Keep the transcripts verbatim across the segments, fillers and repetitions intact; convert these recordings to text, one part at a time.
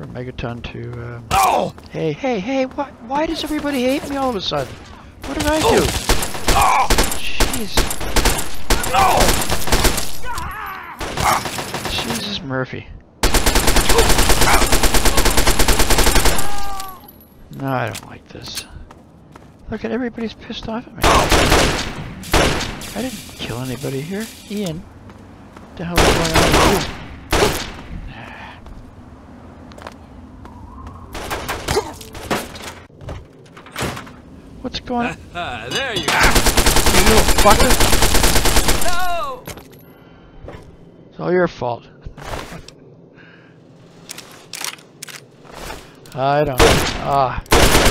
for Megaton to. Um... Oh! Hey, hey, hey! What? Why does everybody hate me all of a sudden? What did I do? Oh! Jeez! Oh! Jesus, Murphy. No, I don't like this. Look at everybody's pissed off at me. I didn't kill anybody here. Ian, what the hell is going on with you? What's going on? There you go. You little fucker! No! It's all your fault. I don't. Ah.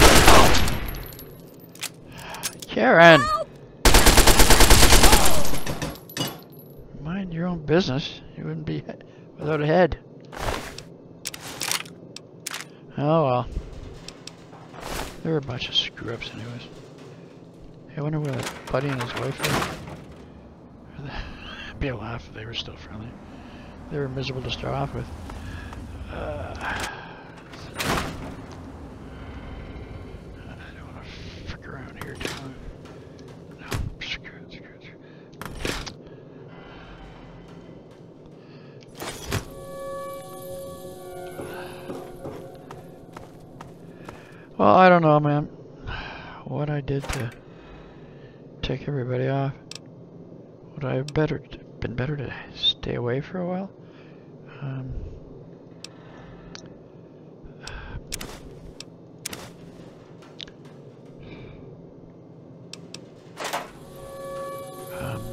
Karen! Mind your own business. You wouldn't be without a head. Oh well. They were a bunch of screw-ups anyways. Hey, I wonder where that Buddy and his wife are. It'd be a laugh if they were still friendly. They were miserable to start off with. Uh, I don't want to frick around here too long. No, screw it, screw it, screw it. Well, I don't know, man. What I did to take everybody off. Would I have better been better to stay away for a while? Um, um,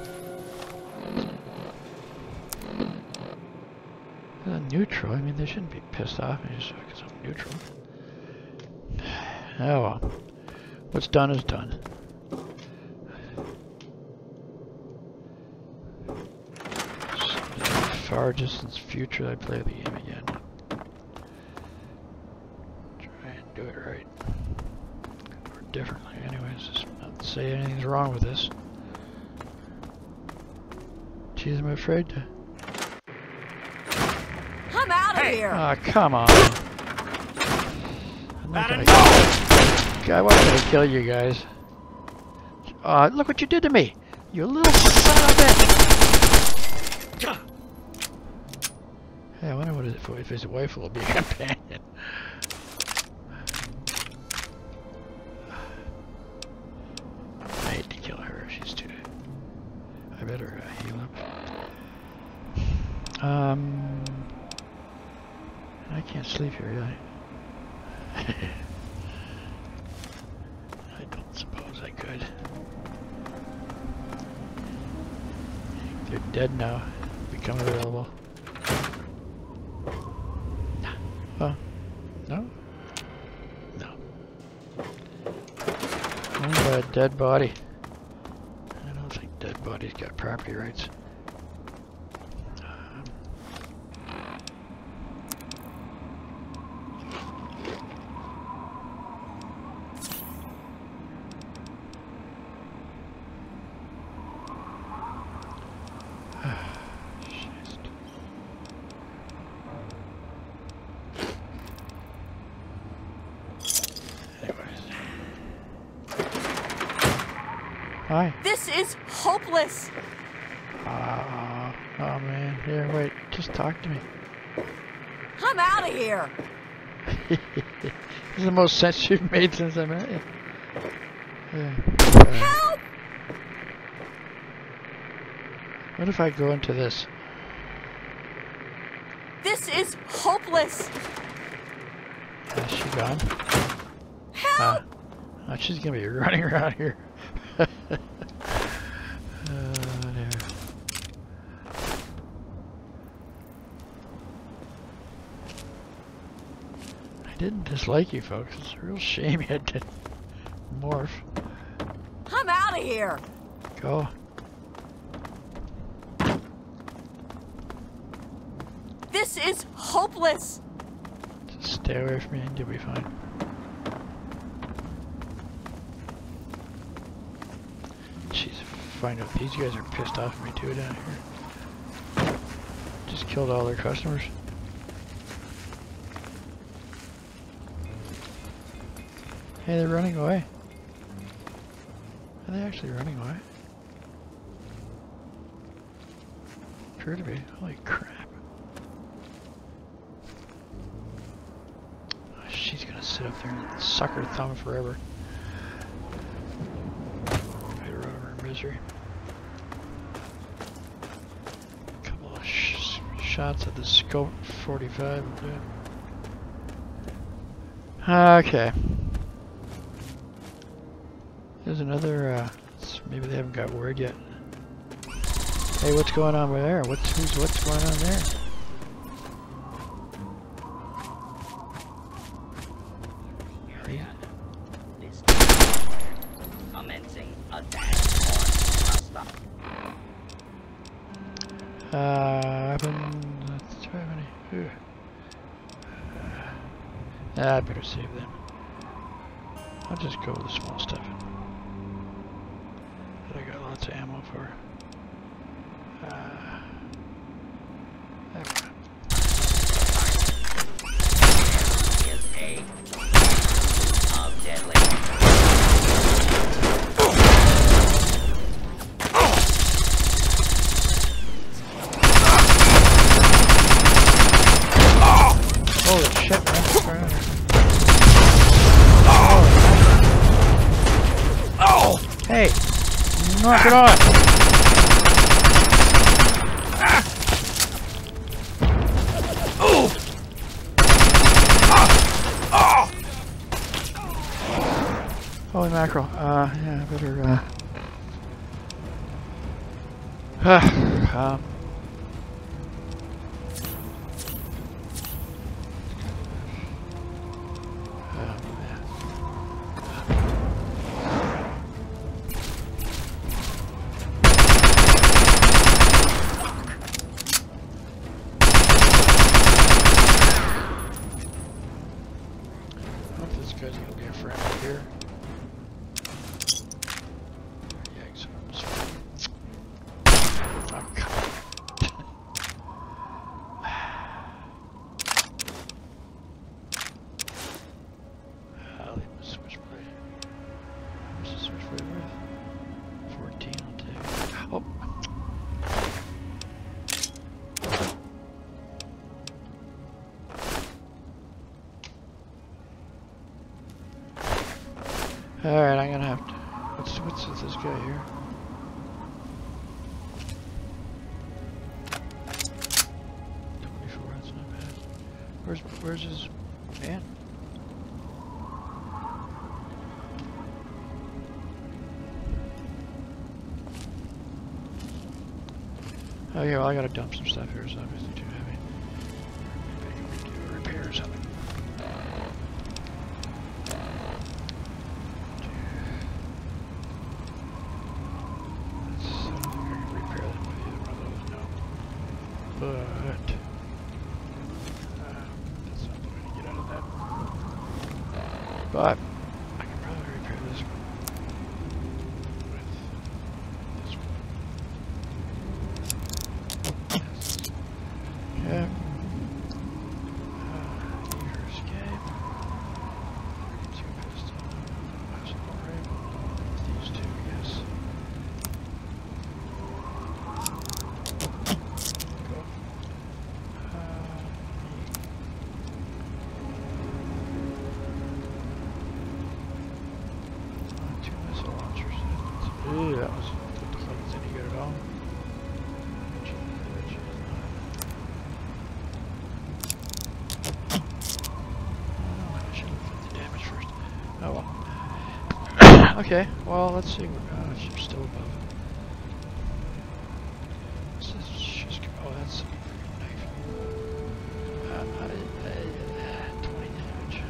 uh, neutral. I mean, they shouldn't be pissed off just because I'm neutral. Oh well. What's done is done. Far distance future, I play the game again. Try and do it right. Or differently, anyways. Just not to say anything's wrong with this. Geez, I'm afraid to. I'm out of here! Ah, oh, come on. I'm not gonna. I wasn't gonna kill you guys. Ah, uh, look what you did to me! You little son of a bitch! Hey, I wonder what if, if his wife will be a companion. I hate to kill her. She's too. I better uh, heal up. Um, I can't sleep here, really. I don't suppose I could. They're dead now. Become available. Huh? No? No. Owned by a dead body. I don't think dead bodies got property rights. Um, Hi. This is hopeless. Uh, oh man, here, wait, just talk to me. I'm out of here. This is the most sense you've made since I met you. Yeah. Uh, Help! what if I go into this? This is hopeless. Uh, is she gone? Help! Uh, oh, she's gonna be running around here. uh, there. I didn't dislike you folks. It's a real shame you had to morph. I'm out of here. Go. This is hopeless. Just stay away from me and you'll be fine. Jeez, find out these guys are pissed off at me too down here. Just killed all their customers. Hey, they're running away. Are they actually running away? Appear to be. Holy crap. Oh, she's gonna sit up there and suck her thumb forever. Try to run over her misery. Couple of sh shots at the scope forty-five will do it. Okay. There's another, uh, maybe they haven't got word yet. Hey, what's going on over there? What's, who's, what's going on there? Area. This commencing attack on hostile. Uh, weapon, let's try many. Ooh. Uh, I better save them. I'll just go with the small stuff that I got lots of ammo for. Uh, Is a of deadly. holy shit, man. What's going on here? Oh! Hey! Knock it off! Oh! Ah! Oh! Holy mackerel. Uh, yeah, I better, uh... um... This guy's gonna be a friend here. Yikes. Oh, come on. I'll leave the switchblade. What's the switchblade worth? fourteen, I'll take it. Oh! Alright, I'm gonna have to. What's what's with this guy here? twenty-four, that's not bad. Where's where's his man? Oh yeah, well I gotta dump some stuff here, it's obviously too heavy. Maybe I can do a repair or something. But uh, that's not the way to get out of that. But I can probably repair this one with this one. Yes. Yeah. Uh, eager escape. Two pistol. Possible rifle. These two, I guess. Ooh, that was didn't look like it's any good at all. Oh, I should have put the damage first. Oh well. Okay, well let's see. Uh, she's still above. This is just oh, that's a knife. Uh, uh, uh, twenty damage.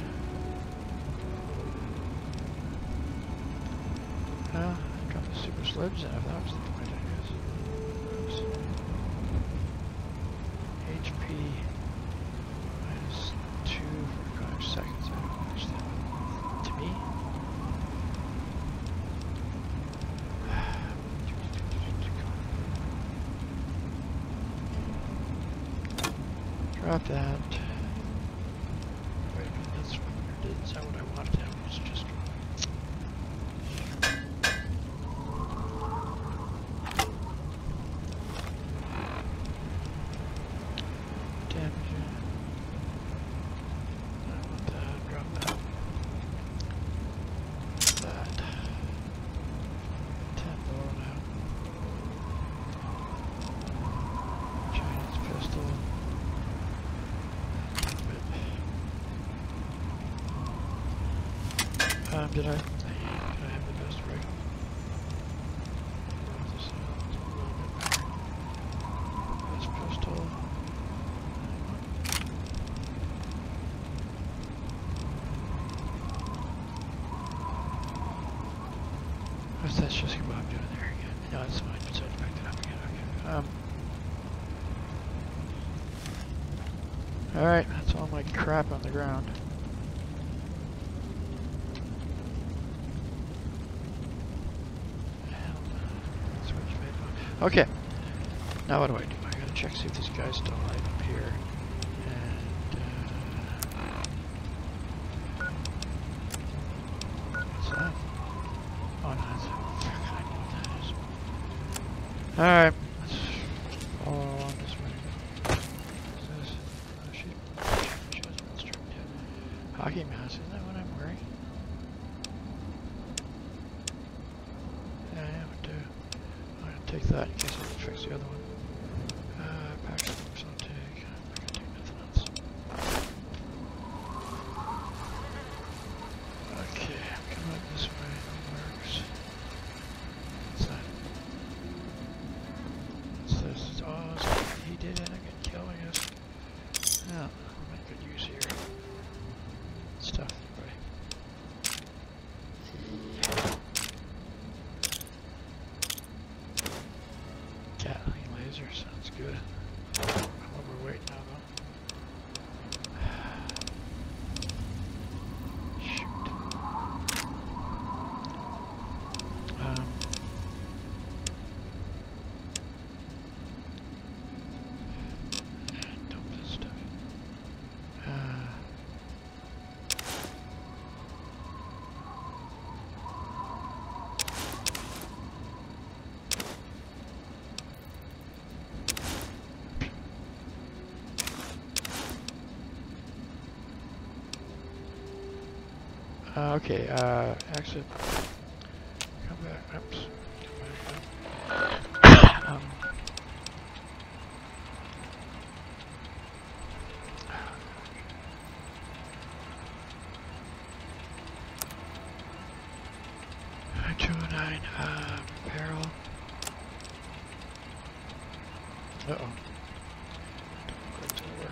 Uh, Got the super sludge and if that was the point, I guess. Oops. H P minus two for five seconds. I don't understand. To me? Drop that. Wait a minute, that's what, is that what I wanted to have? It's just time did I, did I have the best rifle? This is a little bit better. Best pistol. What's that just Bob doing there again? No, it's fine. So I picked it up again. Okay. Um. Alright, that's all my crap on the ground. Okay. Now what do I do? I gotta check see if this guy's still alive up here. And uh, what's that? Oh no, that's I know what that is. Alright. Let's follow along this way. What's this? Oh shoot. She has one strip yet. Hockey mask, isn't that what I'm wearing? Yeah, I would do. I'm gonna take that in case I can fix the other one. Uh, pack of books I'll take. I can take nothing else. Okay, come up this way. It works. What's that? What's this? Oh, is that what he did it again, killing us. Yeah, I'll make good use here. Stuff, buddy. Gatling laser sounds good. I'm overweight now though. Shoot. Um. Dump this stuff. Uh. Uh, okay, uh, exit. Come back, oops. Come back up. um. two oh nine, uh, barrel. Uh-oh. Don't go to work.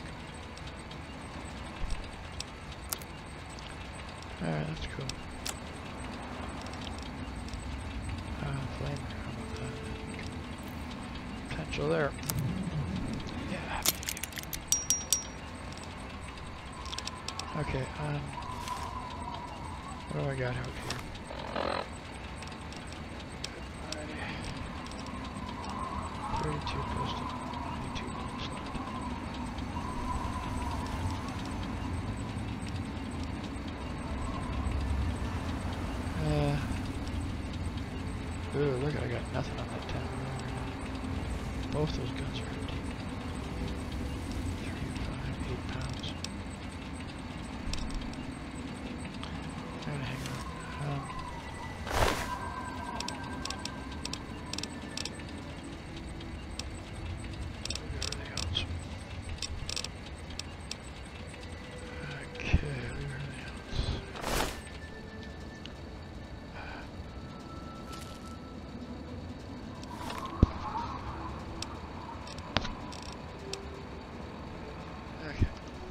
Alright, that's cool. Uh, flamer, how about that? Potential there. Yeah. Okay, um... what do I got out here? thirty-two pistol, ninety-two bullets left. Uh, ooh, look, I got nothing on that ten millimeter. Both those guns are empty. Three, five, eight pounds. I'm gonna hang on. Um, everything else. Okay, everything else. Okay.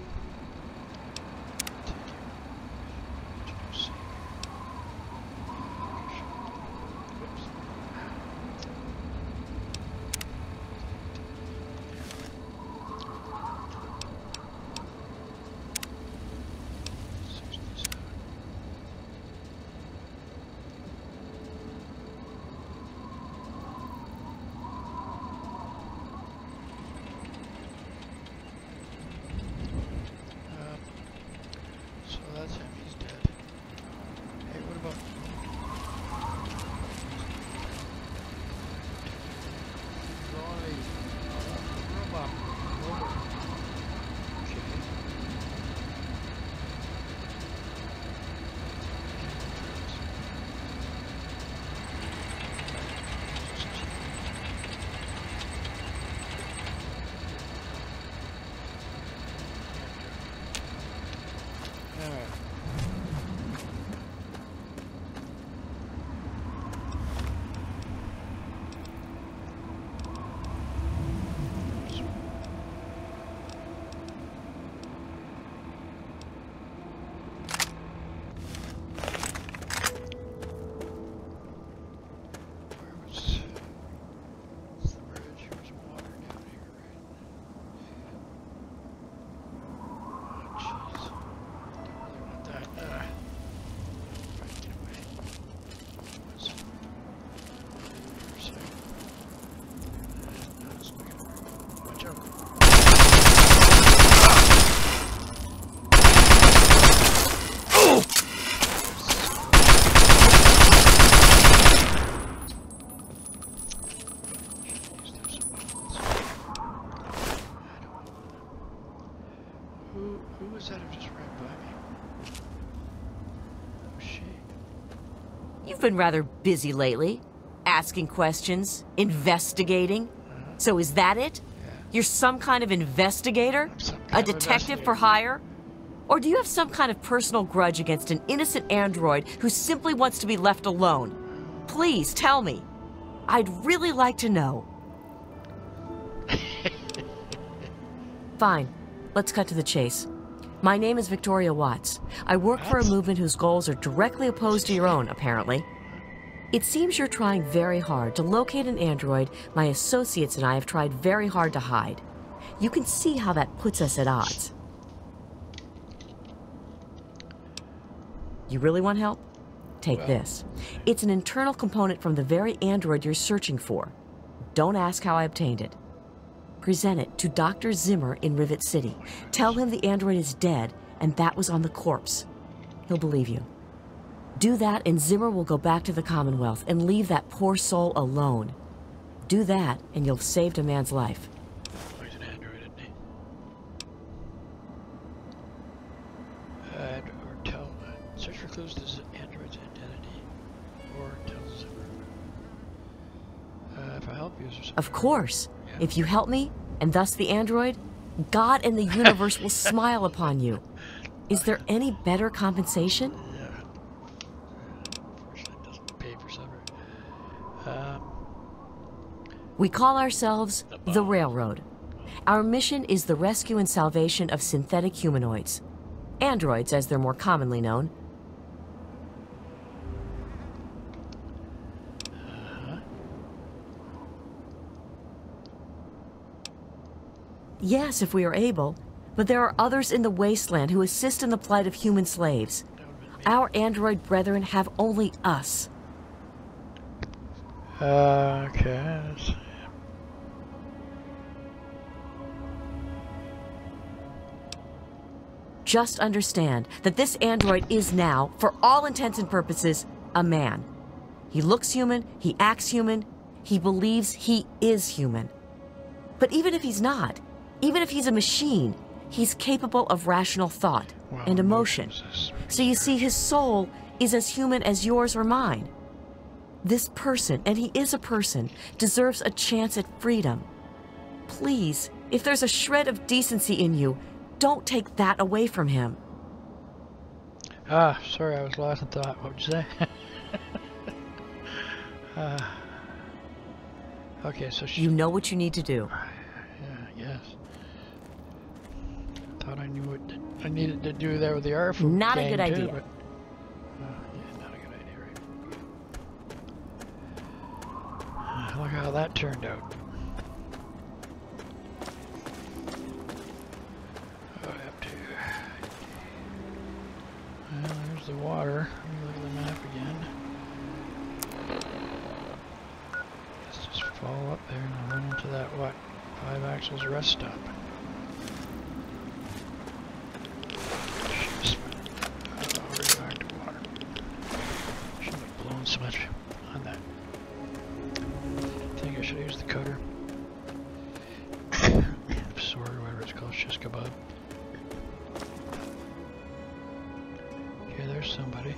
So that's him, he's dead. Hey, what about... Ronnie, robot, robot. Okay. Alright. Who who was that who just ran by me? Who's she? You've been rather busy lately. Asking questions, investigating. So is that it? Yeah. You're some kind of investigator? Some A kind of detective for investigator. hire? Or do you have some kind of personal grudge against an innocent android who simply wants to be left alone? Please tell me. I'd really like to know. Fine. Let's cut to the chase. My name is Victoria Watts. I work for a movement whose goals are directly opposed to your own, apparently. It seems you're trying very hard to locate an android my associates and I have tried very hard to hide. You can see how that puts us at odds. You really want help? Take Well. this. It's an internal component from the very android you're searching for. Don't ask how I obtained it. Present it to Doctor Zimmer in Rivet City. Tell him the android is dead and that was on the corpse. He'll believe you. Do that and Zimmer will go back to the Commonwealth and leave that poor soul alone. Do that and you'll have saved a man's life. Oh, he's an android, isn't he? Add or tell. Uh, search for clues to the android's identity. Or tell Zimmer. Uh, if I help you, is there something? Of course. Yeah. If you help me, and thus the android, God and the universe will smile upon you. Is there any better compensation? Yeah. Unfortunately, it doesn't pay for supper. Um, We call ourselves the Railroad. Our mission is the rescue and salvation of synthetic humanoids. Androids, as they're more commonly known. uh-huh. Yes, if we are able. But there are others in the wasteland who assist in the plight of human slaves. That would've been me. Our android brethren have only us. Uh, okay. Let's see. Just understand that this android is now, for all intents and purposes, a man. He looks human, he acts human, he believes he is human. But even if he's not, even if he's a machine, he's capable of rational thought Wow, and emotion. emotions is- So you see, his soul is as human as yours or mine. This person, and he is a person, deserves a chance at freedom. Please, if there's a shred of decency in you, don't take that away from him. Ah, sorry, I was lost in thought. What would you say? uh, okay, so she. You know what you need to do. Yeah, yes. Thought I knew what to, I needed to do there with the R F O Not a gang good too, idea. but, uh, yeah, not a good idea, right? Uh, look how that turned out. Oh, I have to. Well, there's the water. Let me look at the map again. Let's just follow up there and I'll run into that, what, five axles rest stop. Jeez. Oh, we're back to water. Shouldn't have blown so much on that. I think I should have used the cutter. Sword or whatever it's called, shish kebab. Okay, there's somebody.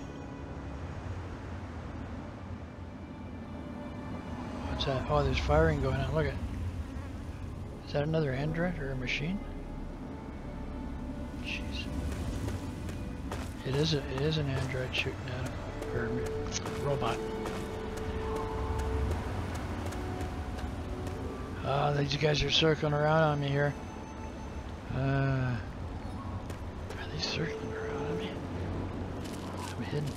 What's that? Oh, there's firing going on. Look at. Is that another android or a machine? Jeez. It is a, it is an android shooting at him, or a robot. Ah, these guys are circling around on me here. Uh, are they circling around on me? I'm hidden.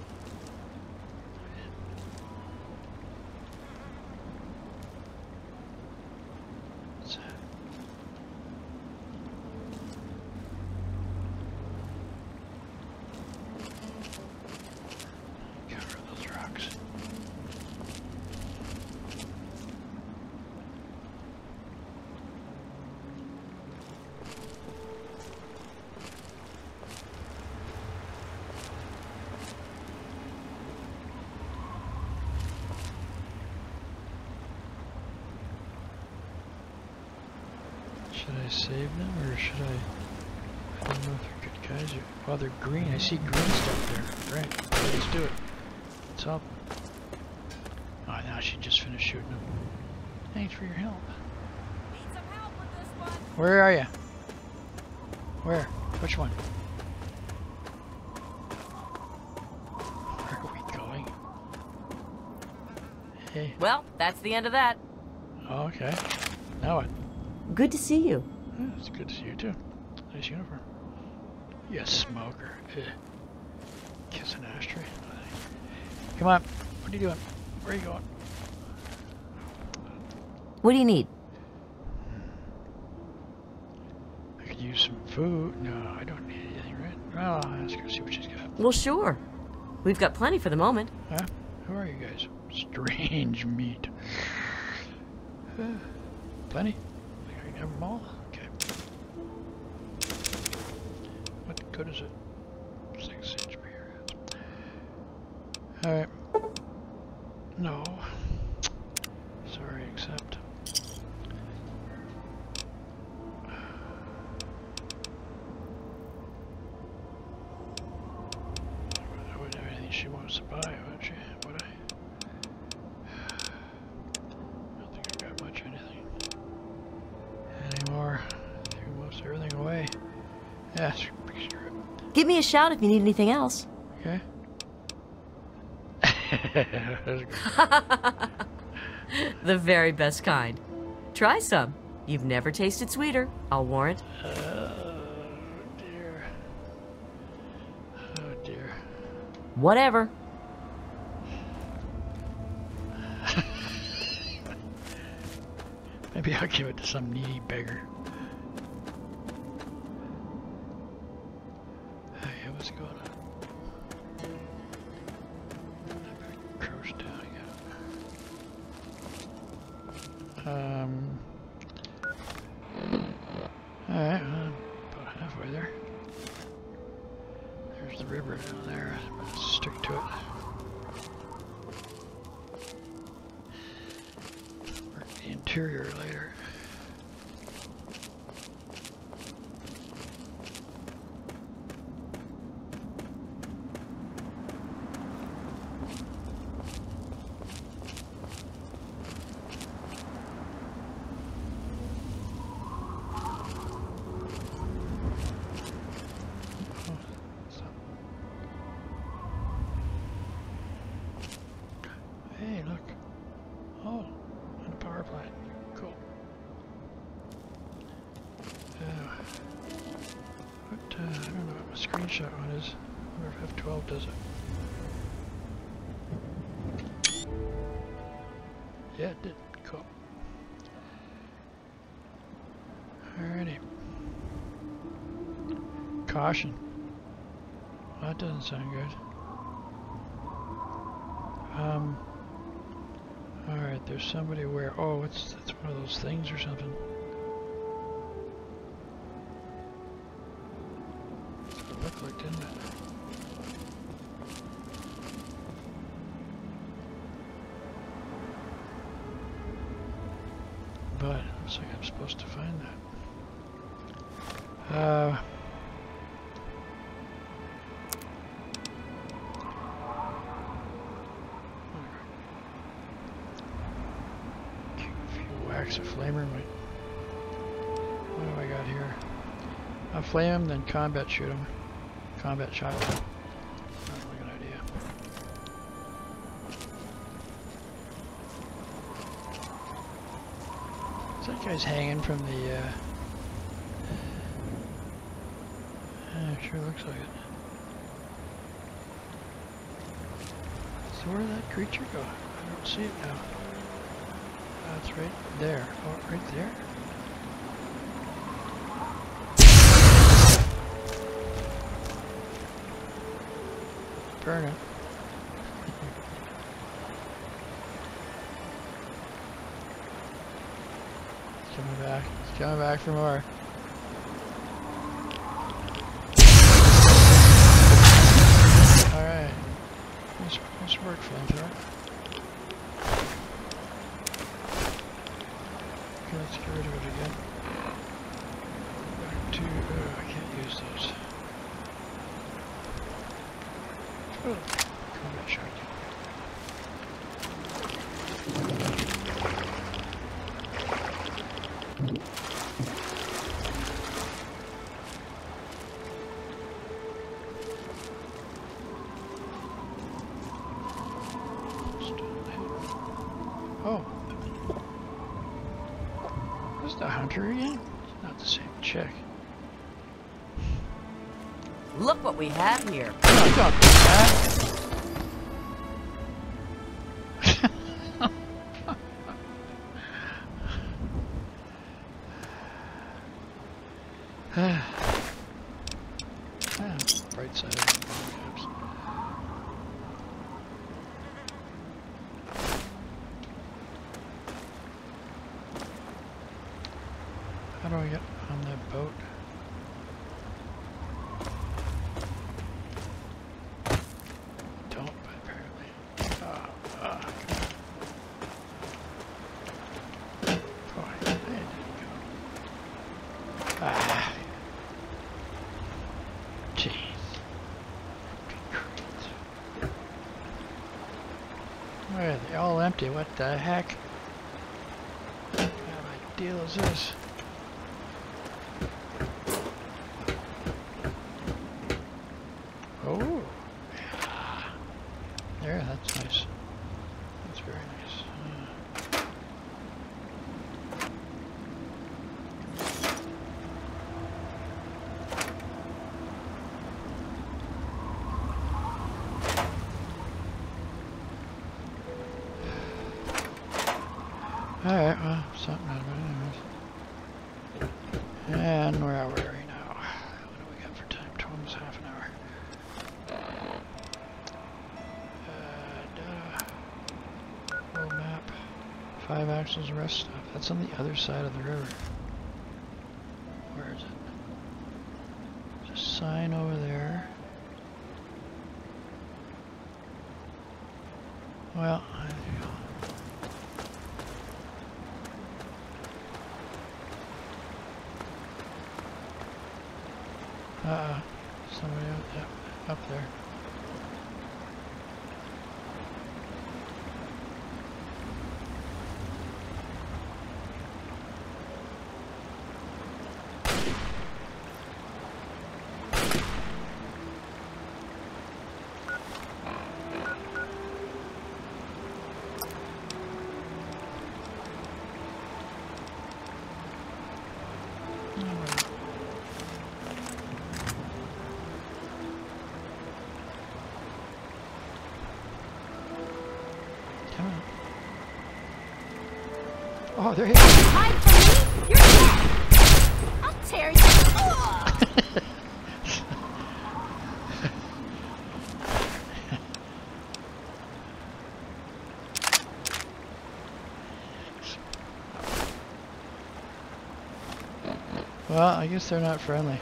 What's that? Cover those rocks. Should I save them or should I? don't know if they're good guys or... Oh, they're green. I see green stuff there. Right. Let's do it. Let's help. Oh, now she just finished shooting him. Thanks for your help. Need some help with this one. Where are you? Where? Which one? Where are we going? Hey. Well, that's the end of that. Oh, okay. Now what? Good to see you. Yeah, it's good to see you too. Nice uniform. You smoker. Ugh. Kiss an ashtray. Come on. What are you doing? Where are you going? What do you need? I could use some food. No, I don't need anything, right? Well, I'll ask her, see what she's got. Well, sure. We've got plenty for the moment. Huh? Who are you guys? Strange meat. Uh, plenty? I can have them all? Okay. What good is it? Six inch beer. Alright. No. Sorry, accept. I wouldn't have anything she wants to buy, would she? Would I? I don't think I got much anything anymore. Threw most everything away. Yeah, sure. Give me a shout if you need anything else. Okay. The very best kind. Try some. You've never tasted sweeter, I'll warrant. Oh dear. Oh dear. Whatever. Maybe I'll give it to some needy beggar. Hey, what's going on? Crouch down again. Um. Alright, well, about halfway there. There's the river down there. Let's stick to it. Work the interior later. Hey, look. Oh, and a power plant. Cool. Uh, what, uh, I don't know what my screenshot one is. I wonder if F twelve does it. Yeah, it did. Cool. Alrighty. Caution. Well, that doesn't sound good. Um... Alright, there's somebody where... Oh, it's, it's one of those things or something. That's what it looked like, didn't it? But, it looks like I'm supposed to find that. Uh... Wax a flamer. Wait. What do I got here? I'll flame him, then combat shoot him. Combat shot him. Not really a good idea. Is that guy's hanging from the, uh... yeah, it sure looks like it. So where did that creature go? I don't see it now. That's right there. Oh, right there. Burn it. It's coming back. It's coming back for more. Alright. Nice, nice work, flamethrower. Okay, let's get rid of it again. Back to, uh, I can't use those. Oh, combat shotgun. Oh. Is the hunter again? It's not the same chick. Look what we have here. No, don't do that. Ah, bright side of it. How do I get on that boat? Don't, but apparently. Uh, uh, oh, I didn't go. Ah. Jeez. Why are they all empty? What the heck? What kind of deal is this? Oh, yeah. There, that's nice. That's very nice. Uh, Alright, well, something out of it anyways. And where are we right now? What do we got for time? Almost half an hour. Uh, World map. Five axles rest stop. That's on the other side of the river. Where is it? There's a sign over there. Well, I think I'll Uh-uh. Somebody up, yep, up there. Oh, there he is. Hide from me! You're dead! I'll tear you! Ugh. Well, I guess they're not friendly.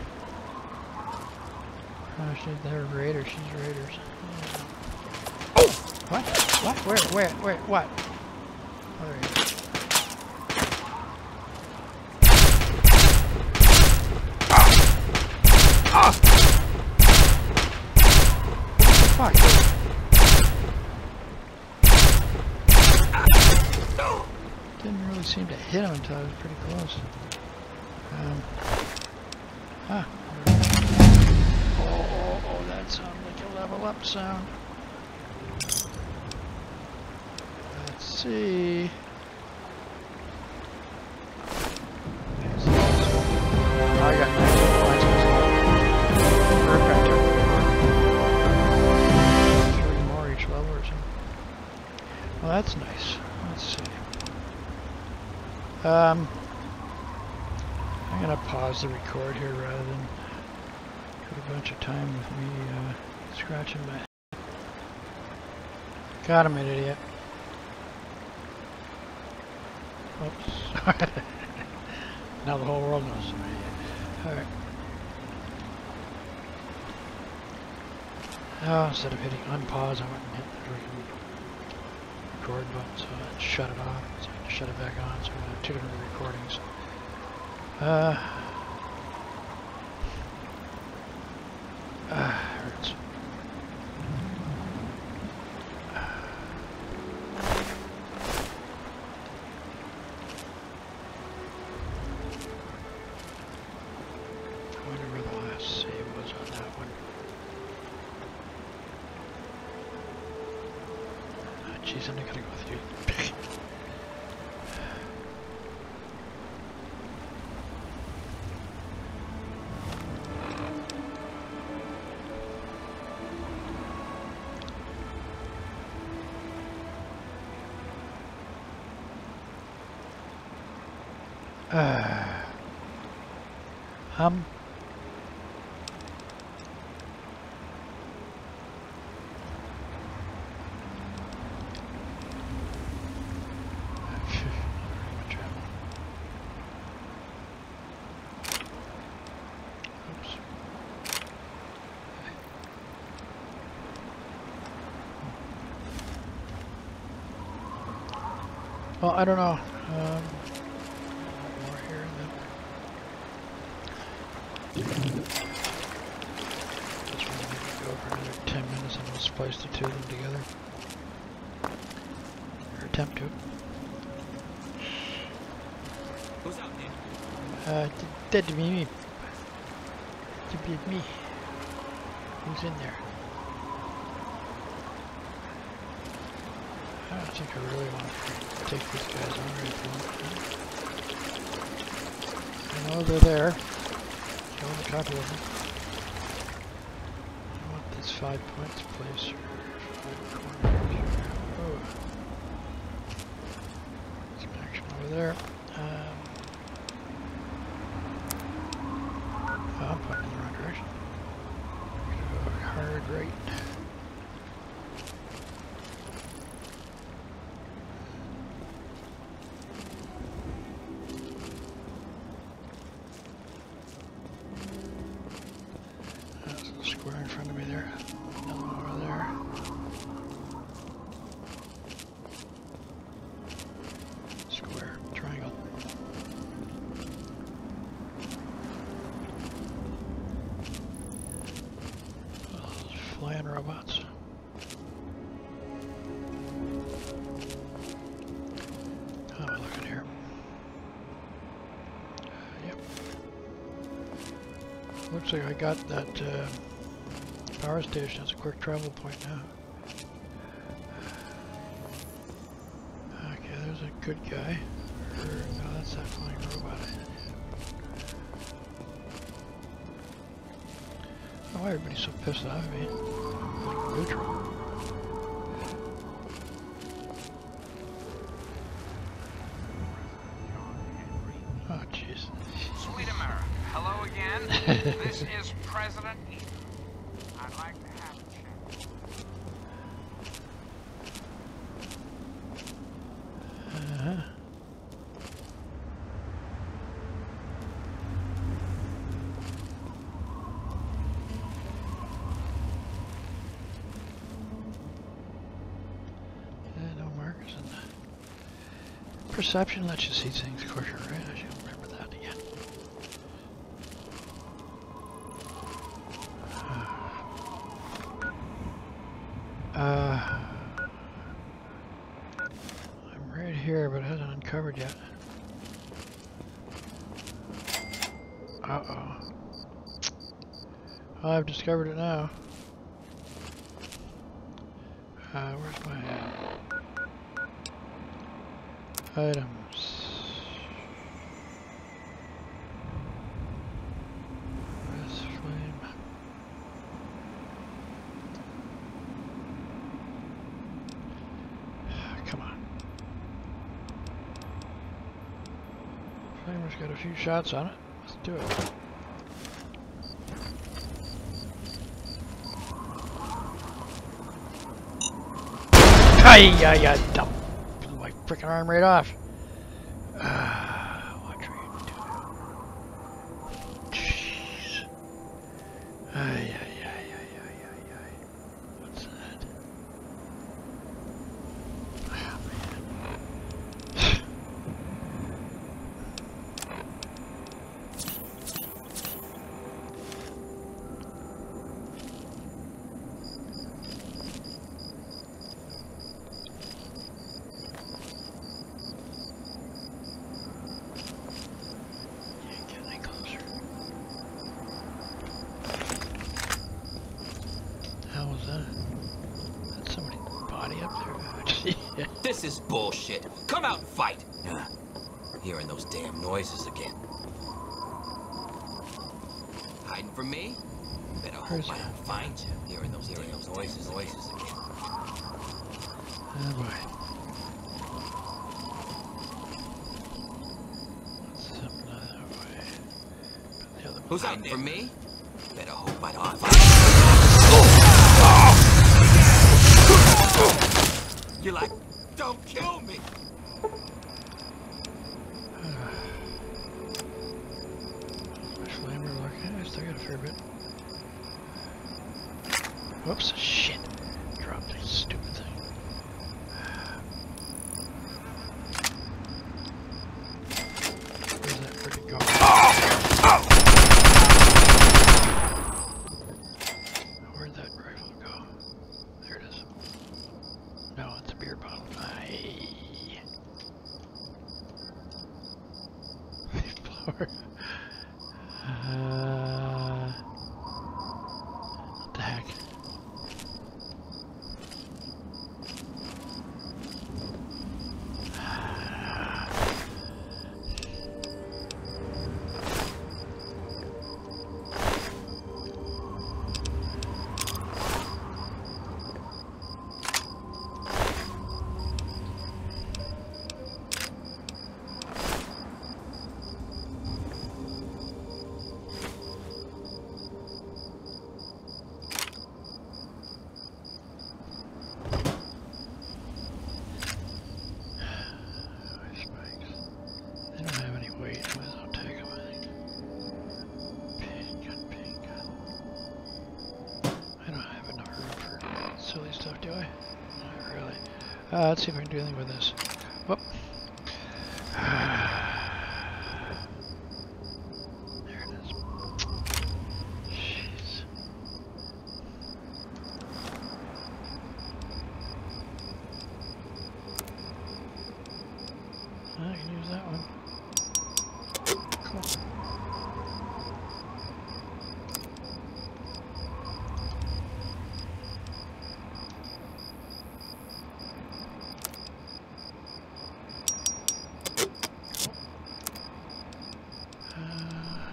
Oh, shit, they're raiders. She's raiders. Oh! What? What? Where? Where? Where? What? Oh, there he is. Ah! Fuck. Didn't really seem to hit him until I was pretty close. Um, ah. Oh, oh, oh, that sounded like a level up sound. Let's see. Oh, I got nineteen points. Perfect. Three more each level or something. Well, that's nice. Let's see. Um, I'm gonna pause the record here rather than put a bunch of time with me uh, scratching my head. Got him, an idiot. Oops. Now the whole world knows I'm an idiot. Alright. Oh, instead of hitting unpause, I went and hit the freaking record button, so that shut it off. So I had to shut it back on, so we have two different recordings. Uh, hurts. I wonder where the last save was on that one. Ah, jeez, I'm not gonna go with you. Uh, um. Oops. Well, I don't know. Um, ten minutes and we'll splice the two of them together. Or attempt to. Who's out there? Uh, dead to me. To be me. Who's in there? I don't think I really want to take these guys on right now. I know they're there. Killing a couple of them. It's five points place. Five corners. Oh. Some action over there. Um, oh, I'm pointing in the wrong direction. Go hard right. Square in front of me there. Another one over there. Square. Triangle. Oh, those flying robots. How am I looking here? Uh, yep. Looks like I got that uh, power station as a quick travel point now. Okay, there's a good guy. Or, no, that's that flying robot. Oh, why everybody's so pissed off at me? Like neutral. Oh, jeez. Sweet America, hello again. This is President Ethan. I'd like to have a chat. Uh-huh. Yeah, no markers in that. Perception lets you see things quicker, right? I should remember that again. Uh, I'm right here, but it hasn't uncovered yet. Uh-oh. Oh, I've discovered it now. Uh, where's my items? Where's flame? Come on. Flamer's got a few shots on it. Let's do it. Ay, ay, ay, dump. Blew my freaking arm right off. Uh, what are you doing? Jeez. Ay, ay, ay, ay, ay, ay, ay. What's that? Oh, man. that? That's somebody's body up there. Yeah. This is bullshit. Come out and fight. Uh, hearing those damn noises again. Hiding from me? Better Where's hope I he? don't find you. Hearing those, hearing those noises, noises again. Oh boy. Something other way. But the other Who's one- hiding from me? Better hope I don't find you. You're like, don't kill me. Special amber lock. Yeah, I still got a fair bit. Whoops, shit. Dropped this stupid thing. Where's that freaking go? Where'd that rifle go? There it is. No, it's a beer bottle. Aye. Flower. Uh, what the heck? They don't have any weight, I might as well take them, I think. Paint gun, paint gun. I don't have enough room for silly stuff, do I? Not really. Uh, let's see if I can do anything with this. Whoop. There it is. Jeez. I can use that one. Cool. Uh,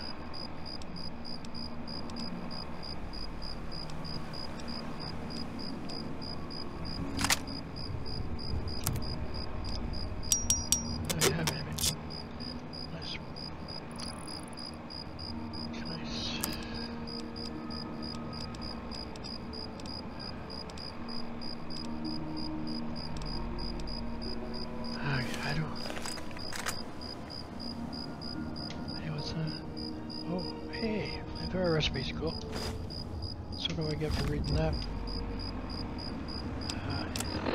Oh yeah, baby. Nice. Nice. Okay, I don't. Hey, what's that? Oh, hey, flamethrower recipe's cool. So what do I get for reading that? Uh,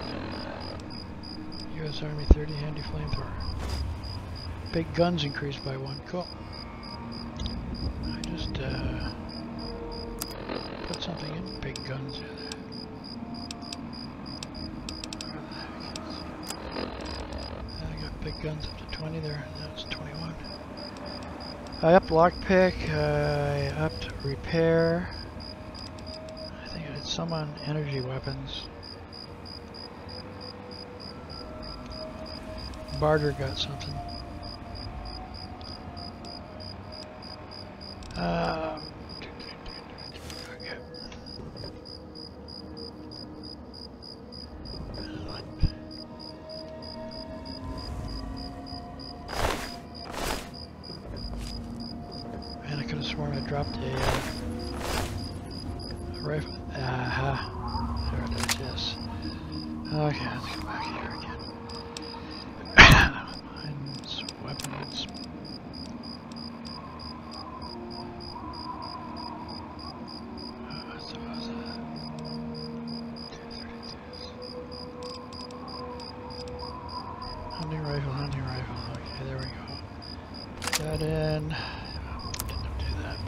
U S Army thirty handy flamethrower. Big guns increased by one. Cool. I just uh, put something in big guns. Where the heck is it? I got big guns up to twenty there. Now it's twenty-one. I upped lockpick. I upped repair. I think I had some on energy weapons. Barter got something. Um, okay. Man, I could have sworn I dropped a, uh, a rifle. Aha. There it is, yes. Okay, let's go back here again. Mines, weapons. Uh, I suppose that. Hunting rifle, hunting rifle. Okay, there we go. Put that in. Didn't do that,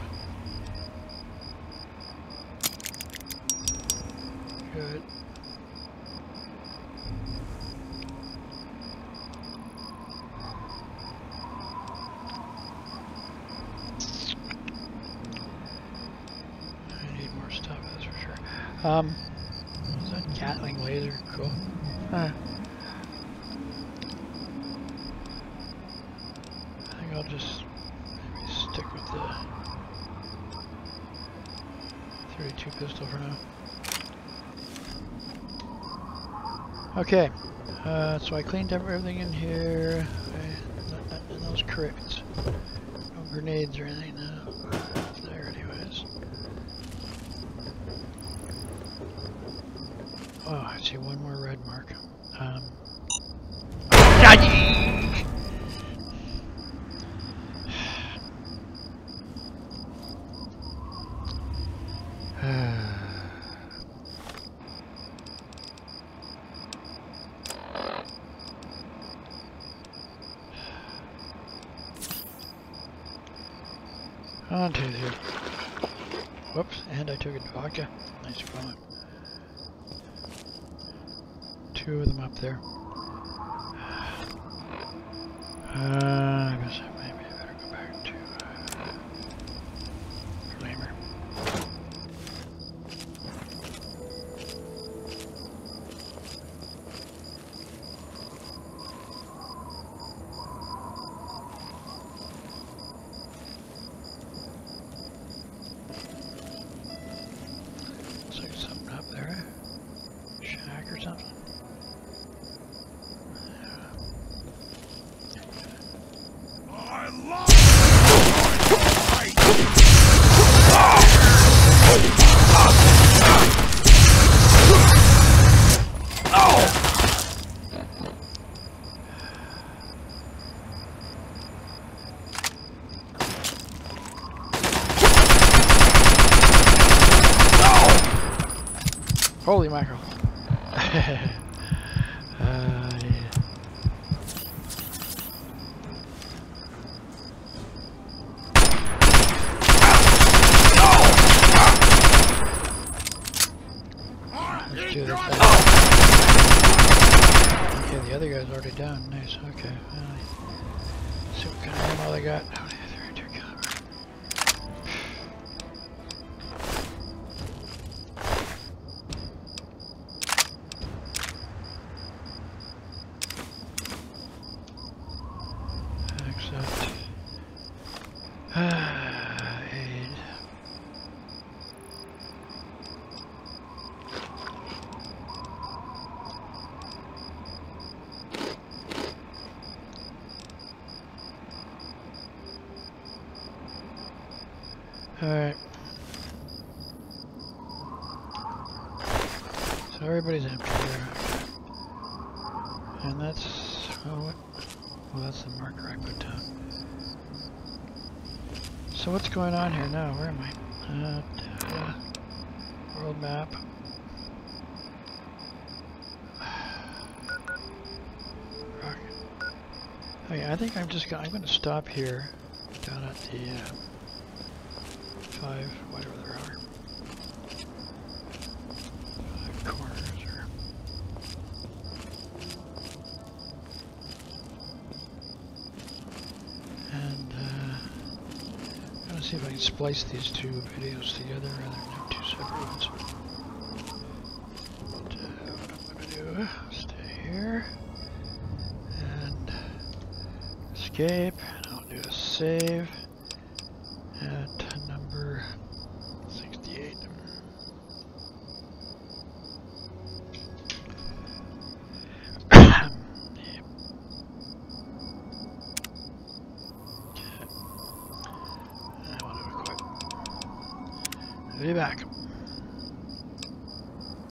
but good. I need more stuff, that's for sure. Um, that Gatling laser? Cool. Huh. I think I'll just maybe stick with the thirty-two pistol for now. Okay, uh, so I cleaned up everything in here. I, not, not in those crates. No grenades or anything now. There, anyways. Oh, I see one more red mark. Um. On to the... Whoops, and I took a vodka. Nice going. Two of them up there. Uh, I guess maybe I better go back to uh, Flamer. Looks like something up there. Shack or something. Holy mackerel. uh, yeah. Let's do this. Okay, the other guy's already down. Nice, okay. Uh, see what kind of ammo they got. Oh, thirty-two caliber. Except uh, aid. All right. So everybody's empty there, and that's oh what. Well, that's the marker I put down. So what's going on here now? Where am I? Uh, uh, world map. Rock. Okay, I think I'm just gonna, I'm going to stop here, down at the uh, five, whatever there are. Five corners. And uh, I'm going to see if I can splice these two videos together rather than have two separate ones. But, uh, what I'm going to do, stay here and escape, and I'll do a save at number sixty-eight. Be back.